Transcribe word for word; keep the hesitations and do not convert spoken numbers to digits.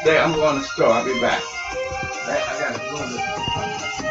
There, I'm going to the store. I'll be back. I, I gotta go to the